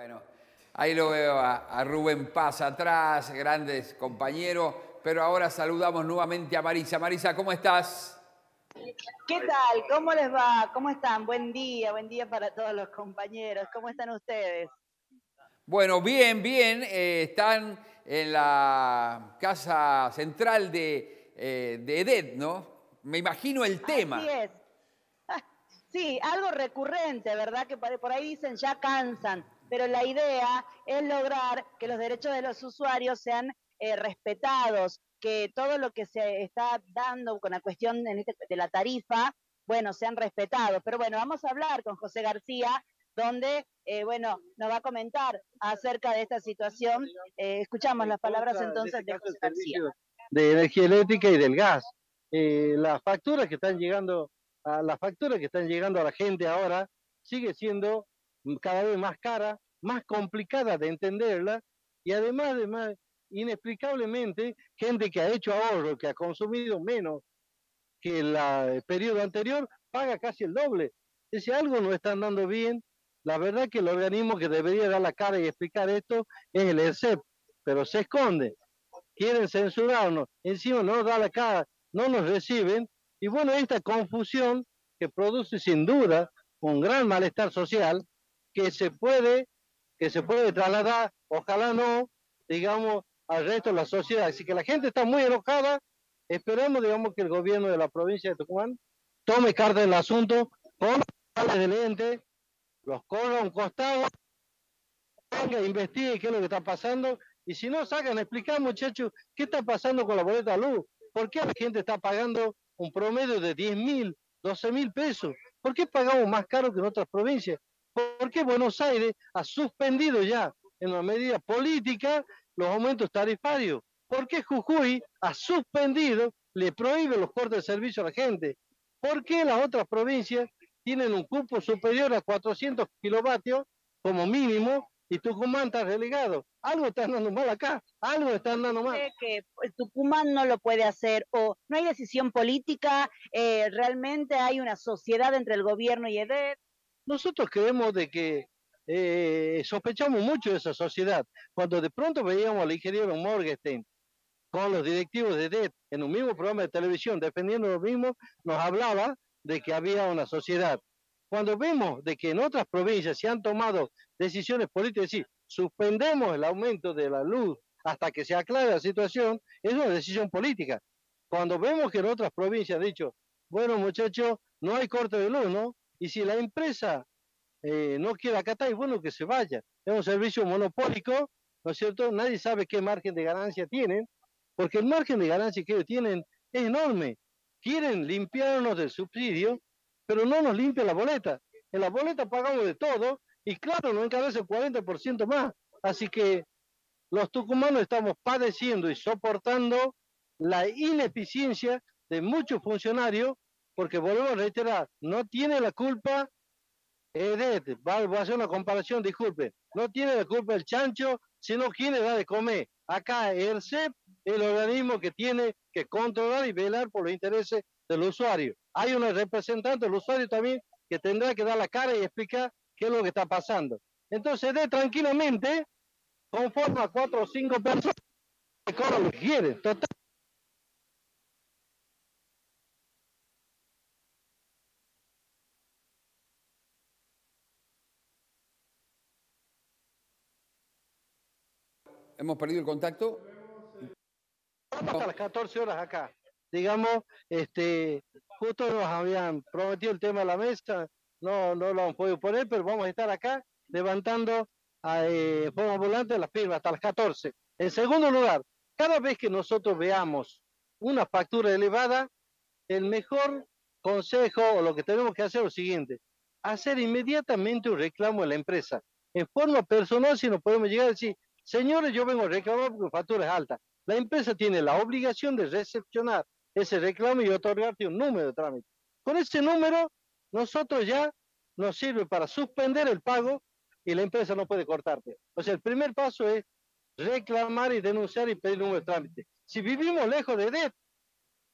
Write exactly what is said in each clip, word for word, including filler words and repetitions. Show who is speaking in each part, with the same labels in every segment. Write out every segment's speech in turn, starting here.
Speaker 1: Bueno, ahí lo veo a, a Rubén Paz atrás, grandes compañeros, pero ahora saludamos nuevamente a Marisa. Marisa, ¿cómo estás?
Speaker 2: ¿Qué tal? ¿Cómo les va? ¿Cómo están? Buen día, buen día para todos los compañeros. ¿Cómo están ustedes?
Speaker 1: Bueno, bien, bien. Eh, están en la casa central de, eh, de EDET, ¿no? Me imagino el
Speaker 2: Así
Speaker 1: tema.
Speaker 2: es. Sí, algo recurrente, ¿verdad? Que por ahí dicen ya cansan, pero la idea es lograr que los derechos de los usuarios sean eh, respetados, que todo lo que se está dando con la cuestión en este, de la tarifa, bueno, sean respetados. Pero bueno, vamos a hablar con José García, donde, eh, bueno, nos va a comentar acerca de esta situación. Eh, escuchamos las palabras entonces de José García.
Speaker 3: De energía eléctrica y del gas. Eh, las facturas que están llegando a las facturas que están llegando a la gente ahora sigue siendo cada vez más cara, más complicada de entenderla y además, además inexplicablemente gente que ha hecho ahorro, que ha consumido menos que el, la, el periodo anterior, paga casi el doble. Si algo no están dando bien, la verdad que el organismo que debería dar la cara y explicar esto es el E R C E P, pero se esconde. Quieren censurarnos, encima no nos da la cara, no nos reciben, y bueno, esta confusión que produce sin duda un gran malestar social que se puede, que se puede trasladar, ojalá no, digamos, al resto de la sociedad. Así que la gente está muy enojada, esperemos, digamos, que el gobierno de la provincia de Tucumán tome carta en el asunto, ponga del ente, los corra a un costado, venga, investigue qué es lo que está pasando, y si no, sacan a explicar, muchachos, qué está pasando con la boleta de luz. ¿Por qué la gente está pagando un promedio de diez mil, doce mil pesos? ¿Por qué pagamos más caro que en otras provincias? ¿Por qué Buenos Aires ha suspendido ya, en una medida política, los aumentos tarifarios? ¿Por qué Jujuy ha suspendido, le prohíbe los cortes de servicio a la gente? ¿Por qué las otras provincias tienen un cupo superior a cuatrocientos kilovatios como mínimo y Tucumán está relegado? Algo está andando mal acá, algo está andando mal.
Speaker 2: ¿Cree que Tucumán no lo puede hacer o no hay decisión política? Eh, ¿Realmente hay una sociedad entre el gobierno y EDET?
Speaker 3: Nosotros creemos de que eh, sospechamos mucho de esa sociedad. Cuando de pronto veíamos al ingeniero Morgenstern con los directivos de EDET en un mismo programa de televisión defendiendo lo mismo, nos hablaba de que había una sociedad. Cuando vemos de que en otras provincias se han tomado decisiones políticas, es decir, suspendemos el aumento de la luz hasta que se aclare la situación, es una decisión política. Cuando vemos que en otras provincias han dicho, bueno muchachos, no hay corte de luz, ¿no? Y si la empresa eh, no quiere acatar, es bueno que se vaya. Es un servicio monopólico, ¿no es cierto? Nadie sabe qué margen de ganancia tienen, porque el margen de ganancia que ellos tienen es enorme. Quieren limpiarnos del subsidio, pero no nos limpia la boleta. En la boleta pagamos de todo y claro, nos encarece el cuarenta por ciento más. Así que los tucumanos estamos padeciendo y soportando la ineficiencia de muchos funcionarios, porque volvemos a reiterar, no tiene la culpa EDET, voy a hacer una comparación, disculpe, no tiene la culpa el chancho, sino quien le da de comer. Acá el E R C E P, el organismo que tiene que controlar y velar por los intereses del usuario. Hay una representante del usuario también que tendrá que dar la cara y explicar qué es lo que está pasando. Entonces, EDET tranquilamente conforma cuatro o cinco personas que cobran lo que quieren. Total.
Speaker 1: ¿Hemos perdido el contacto?
Speaker 3: Hasta las catorce horas acá. Digamos, este, justo nos habían prometido el tema de la mesa, no, no lo han podido poner, pero vamos a estar acá levantando a eh, forma volante las firmas hasta las catorce. En segundo lugar, cada vez que nosotros veamos una factura elevada, el mejor consejo o lo que tenemos que hacer es lo siguiente: hacer inmediatamente un reclamo a la empresa. En forma personal, si nos podemos llegar a decir, señores, yo vengo a reclamar porque la factura es alta. La empresa tiene la obligación de recepcionar ese reclamo y otorgarte un número de trámite. Con ese número, nosotros ya nos sirve para suspender el pago y la empresa no puede cortarte. O sea, el primer paso es reclamar y denunciar y pedir número de trámite. Si vivimos lejos de EDET,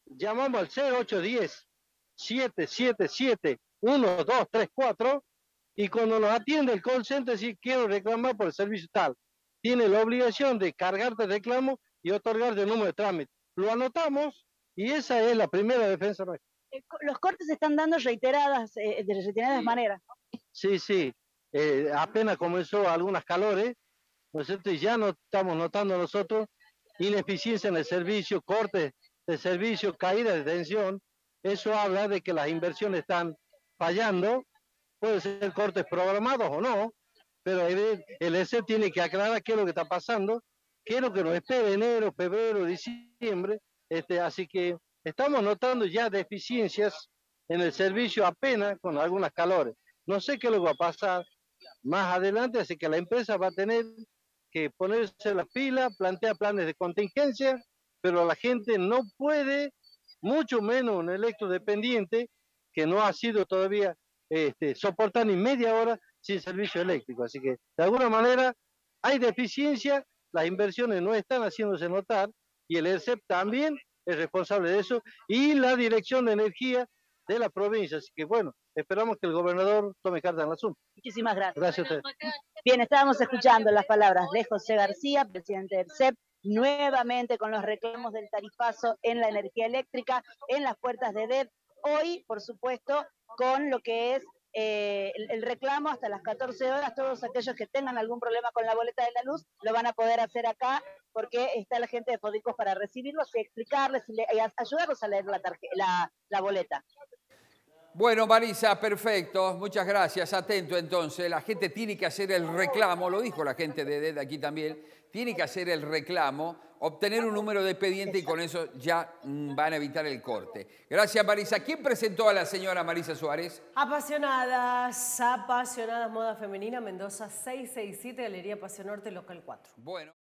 Speaker 3: llamamos al cero ocho uno cero, siete siete siete, uno dos tres cuatro y cuando nos atiende el call center, si quiero reclamar por el servicio tal, tiene la obligación de cargarte el reclamo y otorgarte el número de trámite. Lo anotamos y esa es la primera defensa nuestra.
Speaker 2: Los cortes se están dando reiteradas, eh, de reiteradas
Speaker 3: Sí.
Speaker 2: maneras.
Speaker 3: Sí, sí, eh, apenas comenzó algunas calores, ¿no es cierto? Y ya no estamos notando nosotros ineficiencia en el servicio, cortes de servicio, caída de tensión. Eso habla de que las inversiones están fallando, puede ser cortes programados o no, pero el E R C tiene que aclarar qué es lo que está pasando, qué es lo que nos espera enero, febrero, diciembre, este, así que estamos notando ya deficiencias en el servicio apenas con algunas calores. No sé qué es lo que va a pasar más adelante, así que la empresa va a tener que ponerse la pila, plantea planes de contingencia, pero la gente no puede, mucho menos un electrodependiente que no ha sido todavía este, soportar ni media hora sin servicio eléctrico. Así que de alguna manera hay deficiencia, las inversiones no están haciéndose notar y el E R C E P también es responsable de eso y la Dirección de Energía de la provincia. Así que bueno, esperamos que el gobernador tome carta en el asunto.
Speaker 2: Muchísimas gracias.
Speaker 3: Gracias a usted.
Speaker 2: Bien, estábamos escuchando las palabras de José García, presidente del C E P, nuevamente con los reclamos del tarifazo en la energía eléctrica, en las puertas de E D E D. Hoy, por supuesto, con lo que es eh, el, el reclamo hasta las catorce horas, todos aquellos que tengan algún problema con la boleta de la luz, lo van a poder hacer acá, porque está la gente de Fodicos para recibirlos y explicarles y, le, y ayudarlos a leer la, la, la boleta.
Speaker 1: Bueno, Marisa, perfecto. Muchas gracias. Atento entonces. La gente tiene que hacer el reclamo, lo dijo la gente de E D E D aquí también, tiene que hacer el reclamo, obtener un número de expediente y con eso ya mm, van a evitar el corte. Gracias, Marisa. ¿Quién presentó a la señora Marisa Suárez?
Speaker 4: Apasionadas, apasionadas, moda femenina, Mendoza seiscientos sesenta y siete, Galería Paseo Norte, local cuatro.
Speaker 1: Bueno.